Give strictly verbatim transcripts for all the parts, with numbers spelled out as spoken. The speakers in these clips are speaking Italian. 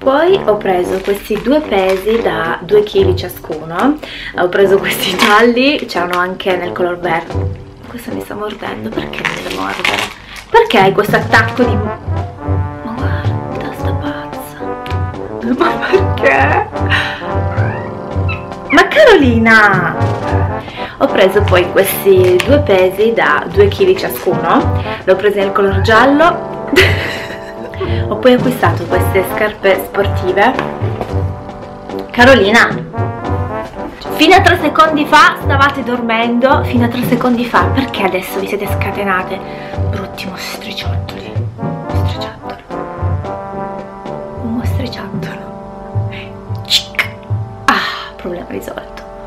Poi ho preso questi due pesi da due chili ciascuno, ho preso questi gialli, c'erano anche nel color verde. Questo mi sta mordendo, perché mi deve mordere? Perché hai questo attacco di... Ma guarda, sta pazza! Ma perché? Ma Carolina! Ho preso poi questi due pesi da due chili ciascuno, l'ho preso nel color giallo. Ho poi acquistato queste scarpe sportive. Carolina, fino a tre secondi fa stavate dormendo, fino a tre secondi fa, perché adesso vi siete scatenate? Brutti mostriciattoli, mostriciattolo, un mostriciattolo. Cic. Ah, problema risolto.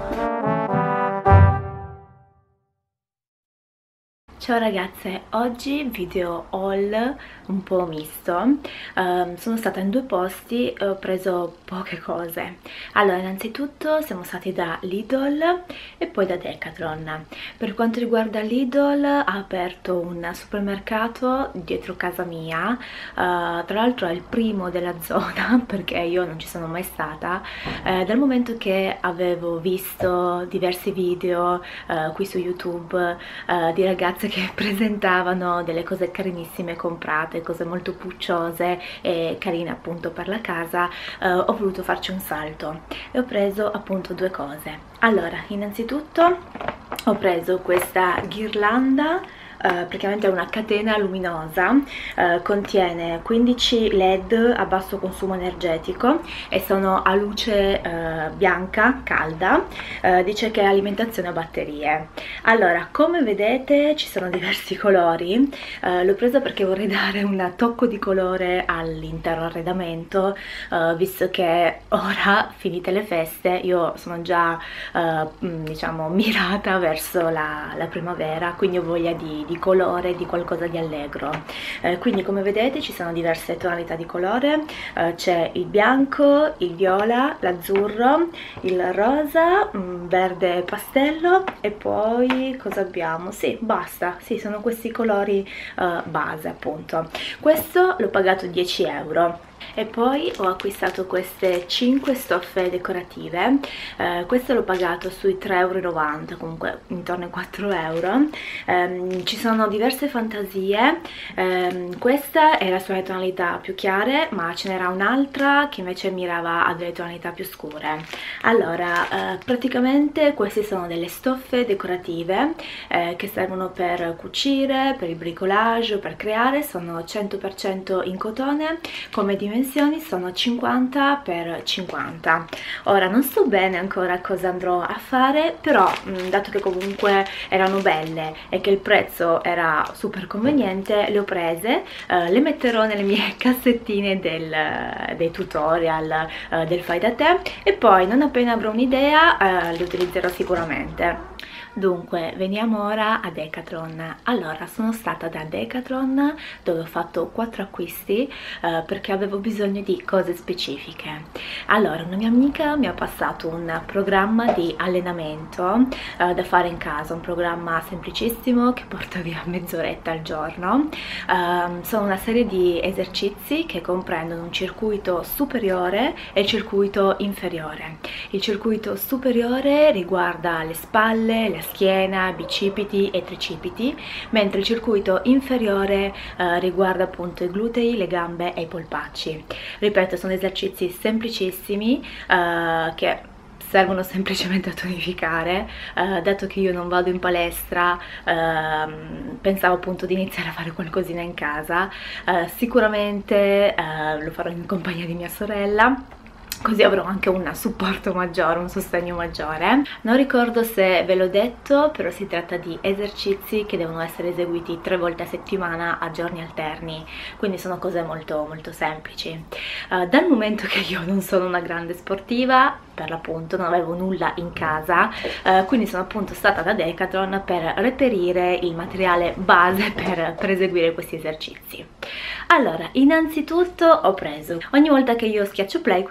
Ciao ragazze, oggi video haul un po' misto. Um, sono stata in due posti e ho preso poche cose. Allora, innanzitutto siamo stati da Lidl e poi da Decathlon. Per quanto riguarda Lidl, ha aperto un supermercato dietro casa mia, uh, tra l'altro è il primo della zona perché io non ci sono mai stata, uh, dal momento che avevo visto diversi video uh, qui su YouTube uh, di ragazze che che presentavano delle cose carinissime comprate, cose molto pucciose e carine appunto per la casa. eh, ho voluto farci un salto e ho preso appunto due cose. Allora, innanzitutto ho preso questa ghirlanda. Uh, praticamente è una catena luminosa, uh, contiene quindici led a basso consumo energetico e sono a luce uh, bianca, calda, uh, dice che è alimentazione a batterie. Allora, come vedete ci sono diversi colori, uh, l'ho presa perché vorrei dare un tocco di colore all'intero arredamento, uh, visto che ora, finite le feste, io sono già uh, diciamo mirata verso la, la primavera, quindi ho voglia di di colore, di qualcosa di allegro. Eh, quindi come vedete ci sono diverse tonalità di colore, eh, c'è il bianco, il viola, l'azzurro, il rosa, mh, verde pastello e poi cosa abbiamo? Sì, basta, sì, sono questi colori eh, base appunto. Questo l'ho pagato dieci euro. E poi ho acquistato queste cinque stoffe decorative, eh, questo l'ho pagato sui tre e novanta euro, comunque intorno ai quattro euro. Eh, ci sono diverse fantasie, eh, questa era sulle tonalità più chiare, ma ce n'era un'altra che invece mirava a delle tonalità più scure. Allora, eh, praticamente queste sono delle stoffe decorative eh, che servono per cucire, per il bricolage, per creare, sono cento per cento in cotone, come dimensioni sono cinquanta per cinquanta. Ora non so bene ancora cosa andrò a fare, però mh, dato che comunque erano belle e che il prezzo era super conveniente, le ho prese, eh, le metterò nelle mie cassettine del, dei tutorial, eh, del fai da te, e poi non appena avrò un'idea eh, le utilizzerò sicuramente. Dunque, veniamo ora a Decathlon. Allora, sono stata da Decathlon dove ho fatto quattro acquisti eh, perché avevo bisogno di cose specifiche. Allora, una mia amica mi ha passato un programma di allenamento eh, da fare in casa, un programma semplicissimo che porta via mezz'oretta al giorno. Eh, sono una serie di esercizi che comprendono un circuito superiore e il circuito inferiore. Il circuito superiore riguarda le spalle, le schiena, bicipiti e tricipiti, mentre il circuito inferiore eh, riguarda appunto i glutei, le gambe e i polpacci. Ripeto, sono esercizi semplicissimi eh, che servono semplicemente a tonificare. Eh, dato che io non vado in palestra, eh, pensavo appunto di iniziare a fare qualcosina in casa. Eh, sicuramente eh, lo farò in compagnia di mia sorella, così avrò anche un supporto maggiore, un sostegno maggiore. Non ricordo se ve l'ho detto, però si tratta di esercizi che devono essere eseguiti tre volte a settimana a giorni alterni, quindi sono cose molto molto semplici. Uh, dal momento che io non sono una grande sportiva, per l'appunto non avevo nulla in casa, uh, quindi sono appunto stata da Decathlon per reperire il materiale base per, per eseguire questi esercizi. Allora, innanzitutto ho preso, ogni volta che io schiaccio play qui si scatena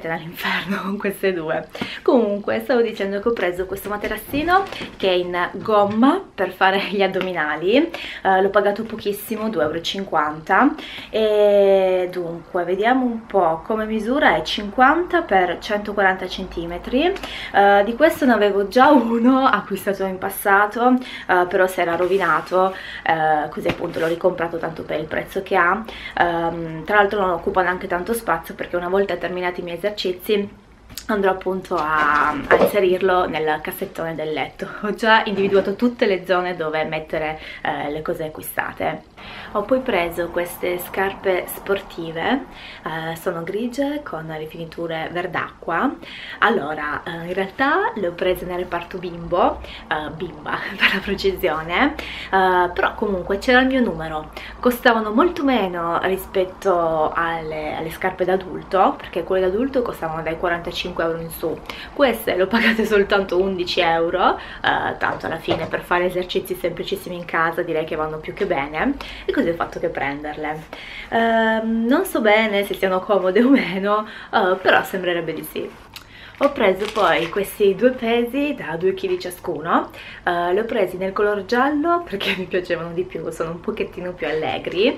andrete all'inferno con queste due. Comunque stavo dicendo che ho preso questo materassino che è in gomma per fare gli addominali, uh, l'ho pagato pochissimo, due e cinquanta euro, e dunque vediamo un po' come misura. È cinquanta per centoquaranta centimetri. Uh, di questo ne avevo già uno acquistato in passato, uh, però si era rovinato, uh, così appunto l'ho ricomprato tanto per il prezzo che ha. Um, tra l'altro non occupa neanche tanto spazio, perché una volta terminati i miei esercizi andrò appunto a, a inserirlo nel cassettone del letto. Ho già individuato tutte le zone dove mettere eh, le cose acquistate. Ho poi preso queste scarpe sportive, eh, sono grigie con rifiniture verdacqua. Allora, eh, in realtà le ho prese nel reparto bimbo, eh, bimba per la precisione, eh, però comunque c'era il mio numero, costavano molto meno rispetto alle, alle scarpe d'adulto, perché quelle d'adulto costavano dai quarantacinque euro in su. Queste le ho pagate soltanto undici euro, eh, tanto alla fine per fare esercizi semplicissimi in casa direi che vanno più che bene, e così ho fatto che prenderle. Eh, non so bene se siano comode o meno, eh, però sembrerebbe di sì. Ho preso poi questi due pesi da due chili ciascuno, uh, li ho presi nel color giallo perché mi piacevano di più, sono un pochettino più allegri.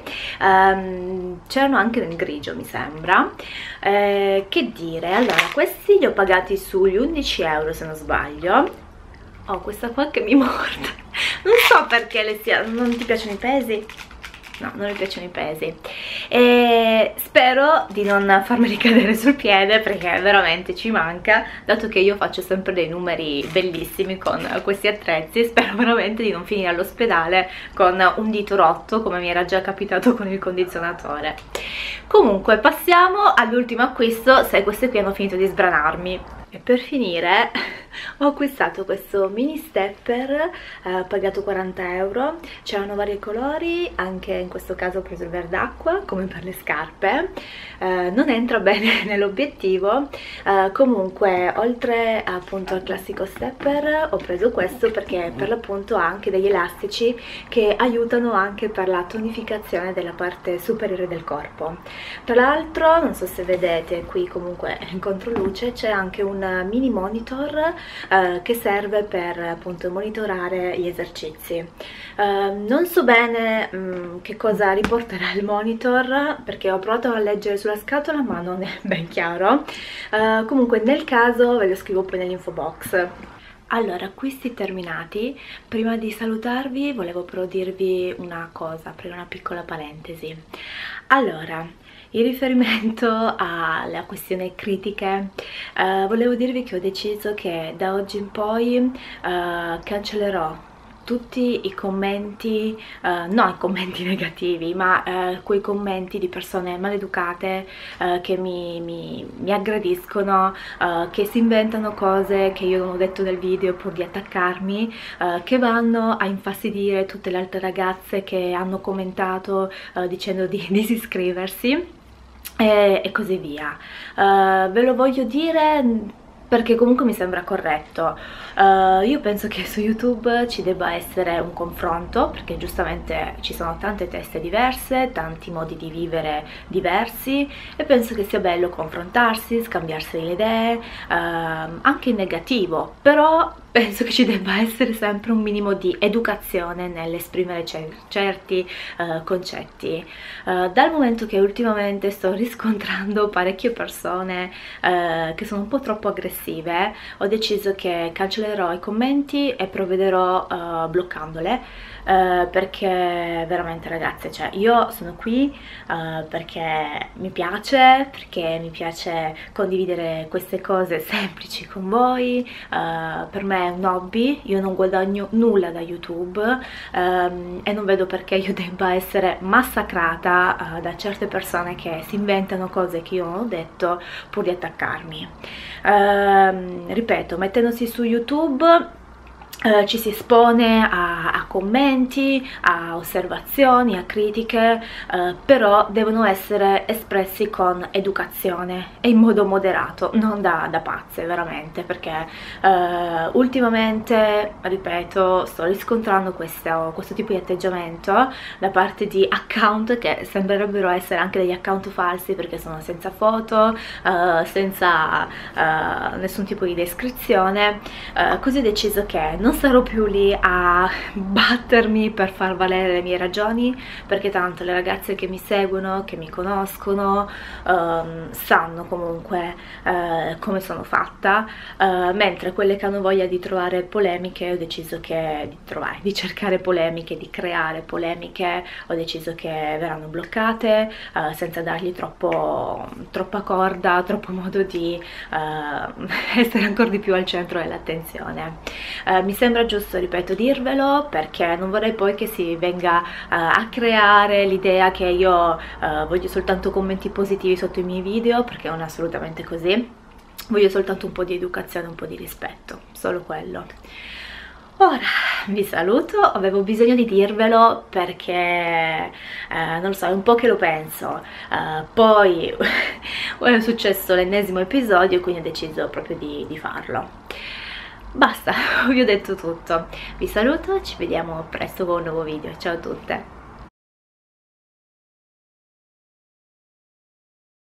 Um, c'erano anche nel grigio mi sembra. Eh, che dire, allora questi li ho pagati sugli undici euro se non sbaglio. Ho questa qua che mi morde, non so perché le sia, non ti piacciono i pesi? No, non mi piacciono i pesi, e spero di non farmeli cadere sul piede perché veramente ci manca, dato che io faccio sempre dei numeri bellissimi con questi attrezzi. Spero veramente di non finire all'ospedale con un dito rotto come mi era già capitato con il condizionatore. Comunque passiamo all'ultimo acquisto, se queste qui hanno finito di sbranarmi. E per finire ho acquistato questo mini stepper, eh, pagato quaranta euro, c'erano vari colori, anche in questo caso ho preso il verdacqua come per le scarpe. Eh, non entra bene nell'obiettivo, eh, comunque oltre appunto al classico stepper ho preso questo perché per l'appunto ha anche degli elastici che aiutano anche per la tonificazione della parte superiore del corpo. Tra l'altro, non so se vedete qui, comunque in controluce c'è anche un mini monitor eh, che serve per appunto monitorare gli esercizi. Eh, non so bene mh, che cosa riporterà il monitor perché ho provato a leggere sulla scatola ma non è ben chiaro. Eh, comunque nel caso ve lo scrivo poi nell'info box. Allora, acquisti terminati. Prima di salutarvi volevo però dirvi una cosa, aprire una piccola parentesi. Allora, in riferimento alla questione critiche, eh, volevo dirvi che ho deciso che da oggi in poi eh, cancellerò tutti i commenti, uh, no i commenti negativi, ma uh, quei commenti di persone maleducate uh, che mi, mi, mi aggrediscono, uh, che si inventano cose che io non ho detto nel video pur di attaccarmi, uh, che vanno a infastidire tutte le altre ragazze che hanno commentato uh, dicendo di disiscriversi e, e così via. Uh, ve lo voglio dire perché comunque mi sembra corretto. Uh, io penso che su YouTube ci debba essere un confronto, perché giustamente ci sono tante teste diverse, tanti modi di vivere diversi, e penso che sia bello confrontarsi, scambiarsi le idee, uh, anche in negativo, però penso che ci debba essere sempre un minimo di educazione nell'esprimere certi uh, concetti. Uh, dal momento che ultimamente sto riscontrando parecchie persone uh, che sono un po' troppo aggressive, ho deciso che cancellerò i commenti e provvederò uh, bloccandole. Uh, perché veramente ragazze, cioè io sono qui uh, perché mi piace, perché mi piace condividere queste cose semplici con voi. Uh, per me è un hobby, io non guadagno nulla da YouTube, um, e non vedo perché io debba essere massacrata uh, da certe persone che si inventano cose che io non ho detto pur di attaccarmi. Uh, ripeto, mettendosi su YouTube Uh, ci si espone a, a commenti, a osservazioni, a critiche, uh, però devono essere espressi con educazione e in modo moderato, non da, da pazze veramente, perché uh, ultimamente, ripeto, sto riscontrando questo, questo tipo di atteggiamento da parte di account che sembrerebbero essere anche degli account falsi, perché sono senza foto, uh, senza uh, nessun tipo di descrizione, uh, così ho deciso che non sarò più lì a battermi per far valere le mie ragioni, perché tanto le ragazze che mi seguono, che mi conoscono, um, sanno comunque uh, come sono fatta, uh, mentre quelle che hanno voglia di trovare polemiche, ho deciso che di trovare, di cercare polemiche, di creare polemiche, ho deciso che verranno bloccate, uh, senza dargli troppo, troppa corda, troppo modo di uh, essere ancora di più al centro dell'attenzione. Uh, mi sembra giusto, ripeto, dirvelo, perché non vorrei poi che si venga uh, a creare l'idea che io uh, voglio soltanto commenti positivi sotto i miei video, perché non è assolutamente così. Voglio soltanto un po' di educazione, un po' di rispetto, solo quello. Ora vi saluto, avevo bisogno di dirvelo perché eh, non lo so, è un po' che lo penso, uh, poi è successo l'ennesimo episodio, quindi ho deciso proprio di, di farlo. Basta, vi ho detto tutto, vi saluto, ci vediamo presto con un nuovo video, ciao a tutte!